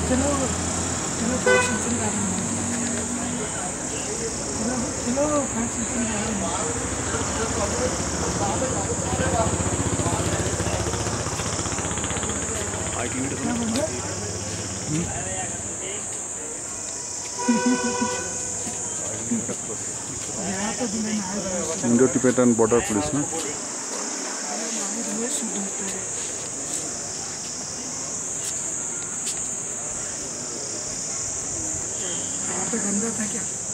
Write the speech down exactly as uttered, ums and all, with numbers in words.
चलो चलो फंक्शन चल रहा है चलो चलो फंक्शन चल रहा है इंडो टिबेटन बॉर्डर पुलिस ना गंदा था क्या